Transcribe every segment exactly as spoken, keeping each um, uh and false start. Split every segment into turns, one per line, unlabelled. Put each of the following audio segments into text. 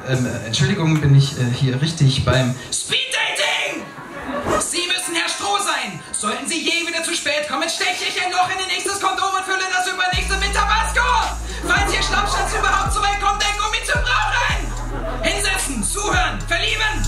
ähm, Entschuldigung, bin ich äh, hier richtig beim Speeddating? Sie müssen Herr Stroh sein. Sollten Sie je wieder zu spät kommen, steche ich ein Loch in Ihr nächstes Kondom und fülle das übernächste mit Tabasco. Falls Ihr Schlammschatz überhaupt so weit kommt, ein Gummi zu brauchen. Hinsetzen, zuhören, verlieben.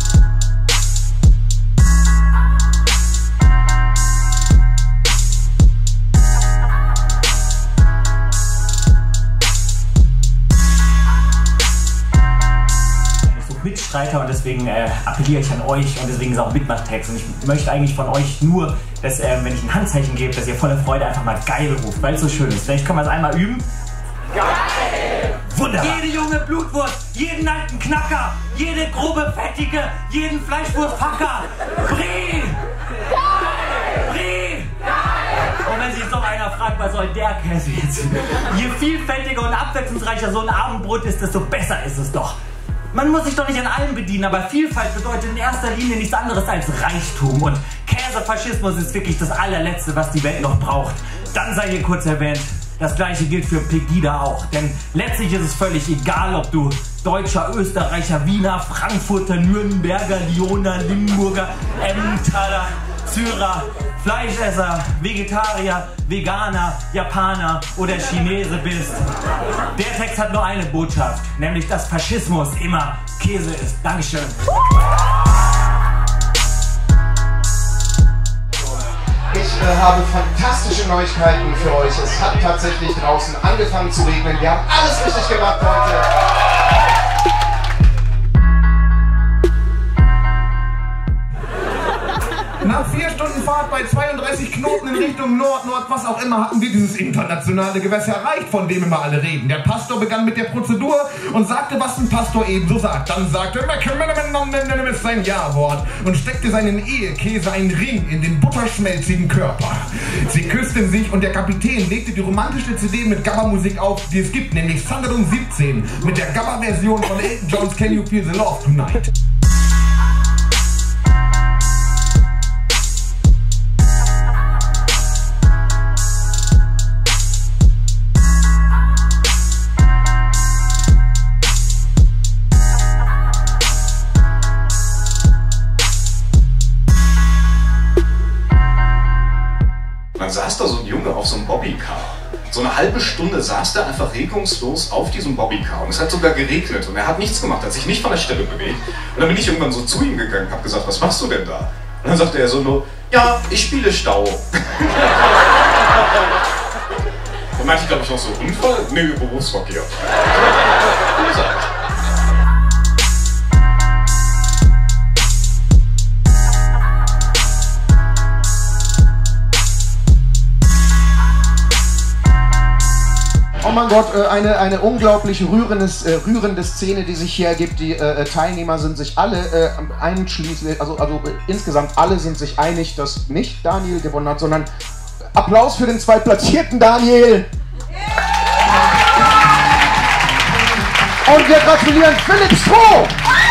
Mitstreiter und deswegen äh, appelliere ich an euch und deswegen ist auch Mitmachtext und ich möchte eigentlich von euch nur, dass äh, wenn ich ein Handzeichen gebe, dass ihr voller Freude einfach mal geil ruft, weil es so schön ist. Vielleicht können wir es einmal üben. Geil! Wunderbar! Jede junge Blutwurst, jeden nackten Knacker, jede grobe Fettige, jeden Fleischwursthacker. Brie! Geil! Brie! Geil! Und wenn sich jetzt noch einer fragt, was soll der Käse jetzt? Je vielfältiger und abwechslungsreicher so ein Abendbrot ist, desto besser ist es doch. Man muss sich doch nicht an allem bedienen, aber Vielfalt bedeutet in erster Linie nichts anderes als Reichtum. Und Käsefaschismus ist wirklich das allerletzte, was die Welt noch braucht. Dann sei hier kurz erwähnt, das gleiche gilt für Pegida auch. Denn letztlich ist es völlig egal, ob du Deutscher, Österreicher, Wiener, Frankfurter, Nürnberger, Lioner, Limburger, Emmentaler, Syrer, Fleischesser, Vegetarier, Veganer, Japaner oder Chinese bist. Der Text hat nur eine Botschaft, nämlich dass Faschismus immer Käse ist. Dankeschön.
Ich äh, habe fantastische Neuigkeiten für euch. Es hat tatsächlich draußen angefangen zu regnen. Wir haben alles richtig gemacht heute. Nach vier Stunden Fahrt bei zweiunddreißig Knoten in Richtung Nord, Nord, was auch immer, hatten wir dieses internationale Gewässer erreicht, von dem immer alle reden. Der Pastor begann mit der Prozedur und sagte, was ein Pastor ebenso sagt. Dann sagte er sein Ja-Wort und steckte seinen Ehekäse einen Ring in den butterschmelzigen Körper. Sie küssten sich und der Kapitän legte die romantische C D mit Gabba-Musik auf, die es gibt, nämlich Thunderdome siebzehn mit der Gabba-Version von Elton John's Can You Feel the Love Tonight.
Dann saß da so ein Junge auf so einem Bobbycar. So eine halbe Stunde saß der einfach regungslos auf diesem Bobbycar und es hat sogar geregnet und er hat nichts gemacht, hat sich nicht von der Stelle bewegt. Und dann bin ich irgendwann so zu ihm gegangen und habe gesagt, was machst du denn da? Und dann sagte er so nur, ja, ich spiele Stau. Dann meinte ich, glaube ich, noch so, Unfall? Nö, Berufsverkehr.
Oh mein Gott, eine, eine unglaublich rührendes, äh, rührende Szene, die sich hier ergibt. Die äh, Teilnehmer sind sich alle äh, einschließlich, also, also äh, insgesamt alle sind sich einig, dass nicht Daniel gewonnen hat, sondern Applaus für den zweitplatzierten Daniel! Und wir gratulieren Philipp Stroh!